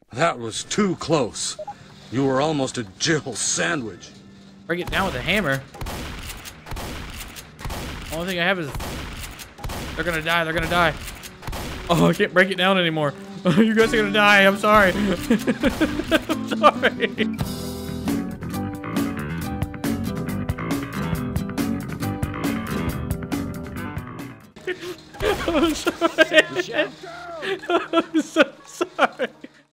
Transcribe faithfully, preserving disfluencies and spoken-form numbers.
That was too close. You were almost a Jill sandwich. Break it down with a hammer. Only thing I have is... They're gonna die, they're gonna die. Oh, I can't break it down anymore. You guys are gonna die, I'm sorry. I'm sorry. I'm sorry. I'm so sorry.